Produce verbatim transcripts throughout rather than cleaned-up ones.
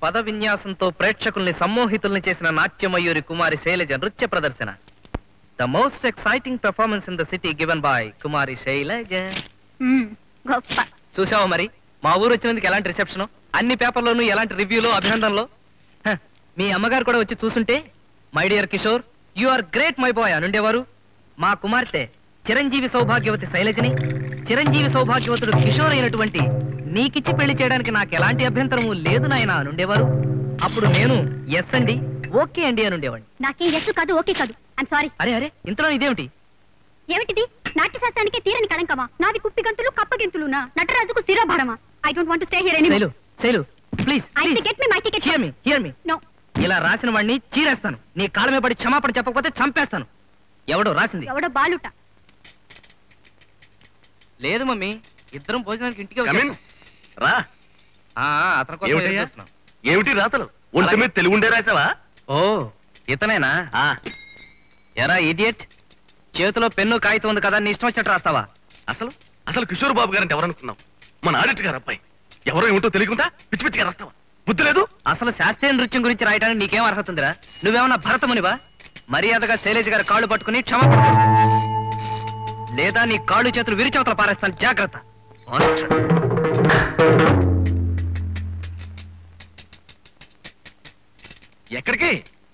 పద విన్యాసంతో ప్రేక్షకుల్ని సమ్మోహితుల్ని చేసిన నాట్యమయూరి కుమారి శైలజ నృత్య ప్రదర్శన. The most exciting performance in the city given by Kumari Shailaja. చూసావా మరి మా ఊరు వచ్చినందుకు ఎలాంటి రిసెప్షన్, అన్ని పేపర్లోనూ ఎలాంటి రివ్యూలో అభినందనలో. మీ అమ్మగారు కూడా వచ్చి చూసుంటే my dear Kishore you are great my boy అనుండేవారు. మా కుమార్తె చిరంజీవి సౌభాగ్యవతి శైలజని చిరంజీవి సౌభాగ్యవతుడు కిషోర్ అయినటువంటి నీకిచ్చి పెళ్లి చేయడానికి నాకు ఎలాంటి అభ్యంతరము లేదు నాయన అనుండేవారు. అప్పుడు నేను ఎస్ అండి ఓకే అండి అనుండేవాడిని. నాకేం ఎస్ కాదు ఓకే కాదు. I'm sorry. అరే అరే ఇంతలో ఇదేమిటి? ఏమిటిది? నాట్యశాస్త్రానికి తీరని కళంకమా? నాది కుప్పి గంతులు కప్ప గంతులునా? నటరాజుకు శిరోభారమా? I don't want to stay here anymore. Shailu Shailu please I will get me my ticket. Hear me hear me. No. ఇలా రాసిన వాడిని చీరేస్తాను. నీ కాళ్ళ మీద పడి క్షమాపణ చెప్పకపోతే చంపేస్తాను. ఎవడో రాసింది? ఎవడో బాలుట. లేదు మమ్మీ, ఇద్దరం భోజనానికి ఇంటికి రా. అతని కోసం చూస్తున్నాం. ఏమిటి రాతలు? ఒంటి మీద తెలుగు ఉండే రాసావా? ఓ ఇతనేనా? ఎరా ఇడియట్, చేతిలో పెన్ను కాగితం ఉంది కదా, నీ ఇష్టం వచ్చినట్టు రాస్తావా? అసలు అసలు కిషోర్ బాబు గారంటే ఎవరనుకున్నావు? మన ఆడిటర్ గారు అబ్బాయి. ఎవరో ఏమిటో తెలియకుండా పిచ్చి పిచ్చిగా రాస్తావా? బుద్ధి లేదు. అసలు శాస్త్రీయ నృత్యం గురించి రాయడానికి నీకేం అర్హత ఉందిరా? నువ్వేమన్నా భరతమునివా? మర్యాదగా శైలేజ్ గారి కాళ్ళు పట్టుకుని క్షమాపణ లేదా నీ కాళ్ళు చేతులు విరిచవతల పారేస్తాను. జాగ్రత్త. ఎక్కడికి?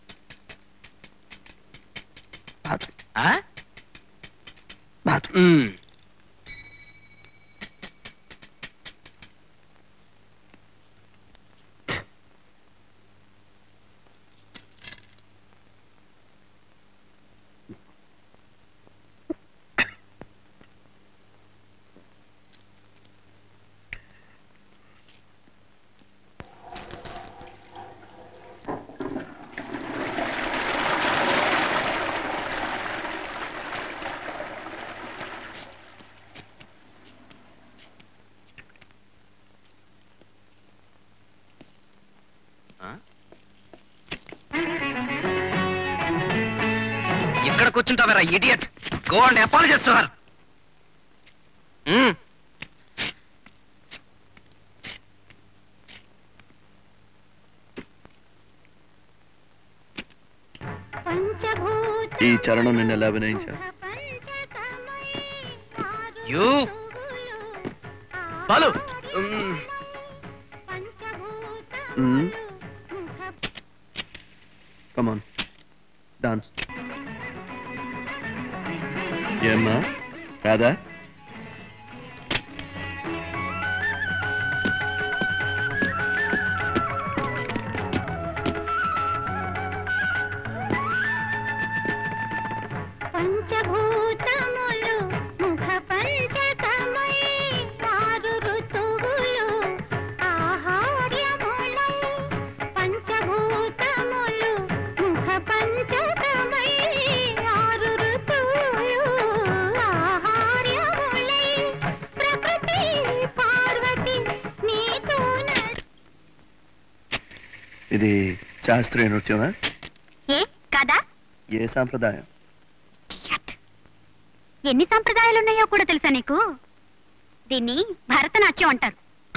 ఇక్కడ కూర్చుంటావరా idiot? Go and apologise to her. ఈ చరణం నిన్న ఎలా అభినయించా? You Balu, come on dance. ఏమ్మా కాదా? ఇది శాస్త్రీయ నృత్యమా? ఏ కాదా? ఏ సాంప్రదాయం? ఎన్ని సంప్రదాయాలు ఉన్నాయో కూడా తెలుసా నీకు? దీన్ని భరతనాట్యం అంటారు.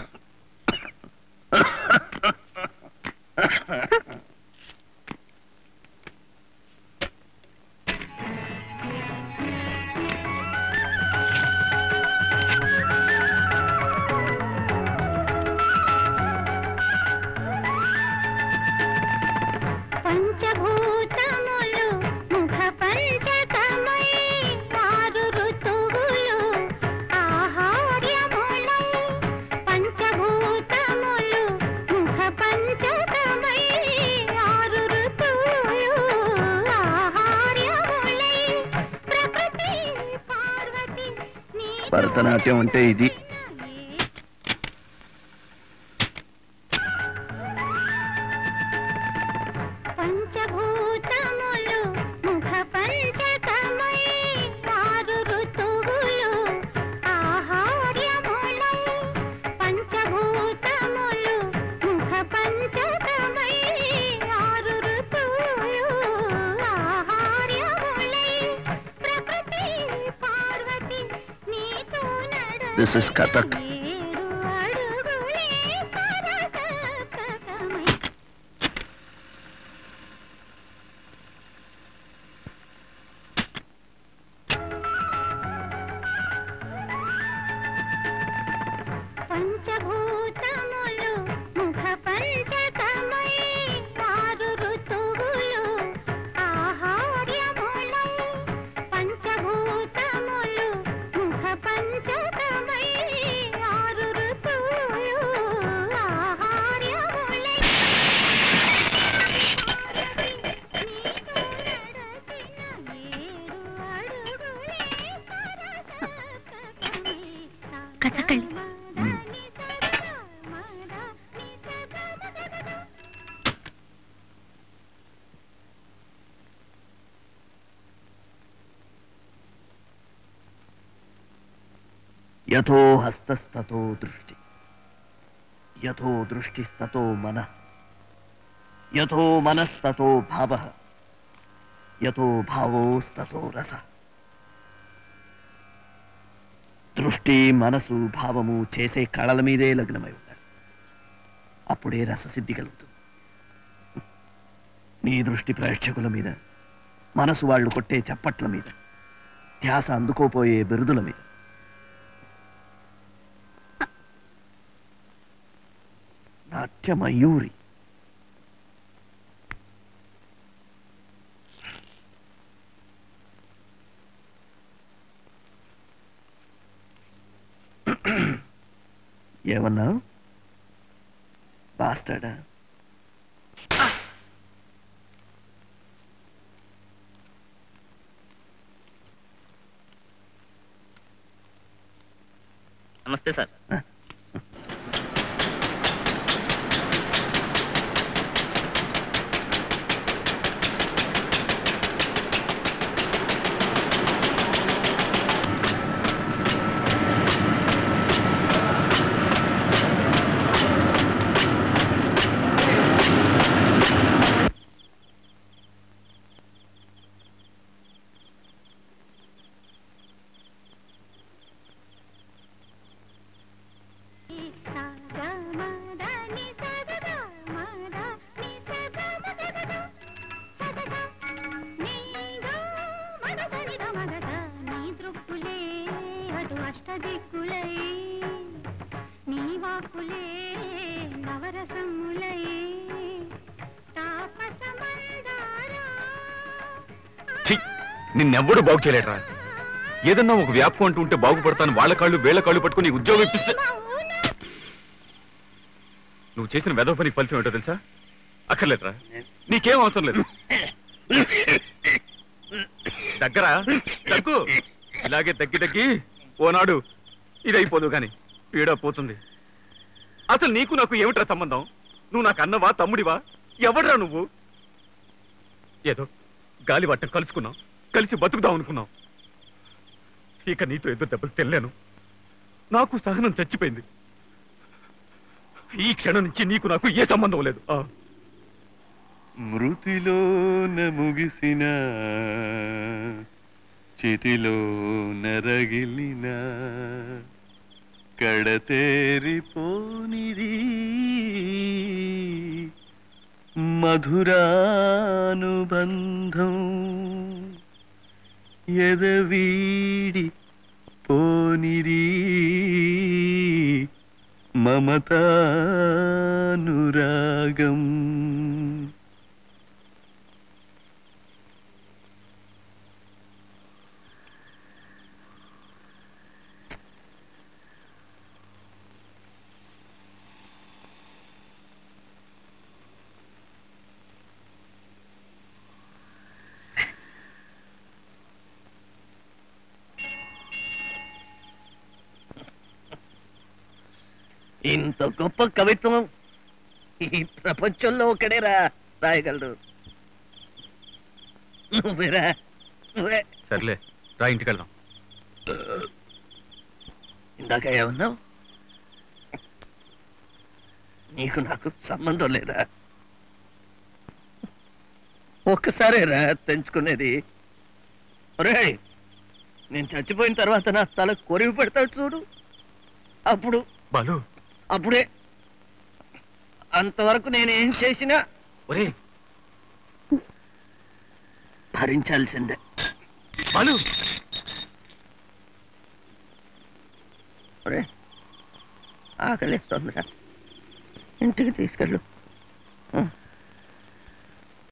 భరతనాట్యం అంటే ఇది. This is Kathak. కథకళి. యథో హస్తస్తతో దృష్టి, యథో దృష్టిస్తతో మనః, యథో మనస్తతో భావః, యథో భావోస్తతో రసః. దృష్టి, మనసు, భావము చేసే కళల మీదే లగ్నమై ఉండాలి. అప్పుడే రససిద్ధి కలుగుతుంది. నీ దృష్టి ప్రేక్షకుల మీద, మనసు వాళ్ళు కొట్టే చప్పట్ల మీద, ధ్యాస అందుకోపోయే బిరుదుల మీద. నాట్యమయూరి. ఏమన్నా బాస్టాడా? నమస్తే సార్. నిన్నెవ్వడు బాగు చేయలేటరా. ఏదన్నా ఒక వ్యాపకం అంటూ ఉంటే బాగుపడతాను, వాళ్ళ కాళ్ళు వేళ్ల కాళ్ళు పట్టుకుని నీకు ఉద్యోగం ఇప్పిస్తే నువ్వు చేసిన వెధవ పనికి ఫలితం ఏంటో తెలుసా? అక్కర్లేదురా, నీకేం అవసరం లేదు. దగ్గర దగ్గు ఇలాగే తగ్గి తగ్గి ఓనాడు ఇదైపోదు గాని పీడ పోతుంది. అసలు నీకు నాకు ఏమిట్రా సంబంధం? నువ్వు నాకు అన్నవా, తమ్ముడివా, ఎవడ్రా నువ్వు? ఏదో గాలి వట్టం కలుసుకున్నావు, కలిసి బతుకుదాం అనుకున్నావు. ఇక నీతో ఎదురు దెబ్బలు తెల్లాను. నాకు సహనం చచ్చిపోయింది. ఈ క్షణం నుంచి నీకు నాకు ఏ సంబంధం లేదు. మృతిలో ముగిసిన చితిలో నరగిలిన కడతేరిపోనిది మధురానుబంధం ఎదవీడి పోనిది మమతానురాగం. ఇంత గొప్ప కవిత్వం ఈ ప్రపంచంలో ఒకడేరా రాయగలరు. నువ్వేరా నువ్వే. సర్లే రా, ఇంటికి వెళ్దాం. ఇందాక ఏమన్నావు? నీకు నాకు సంబంధం లేదా? ఒక్కసారేరా తెంచుకునేది. ఒరే, నేను చచ్చిపోయిన తర్వాత నా తల కొరివి పెడతావు చూడు, అప్పుడు బాలు అప్పుడే. అంతవరకు నేనేం చేసినా ఒరే భరించాల్సిందే. బాలు ఒరే, ఆకలిస్తుందిరా, ఇంటికి తీసుకెళ్ళు.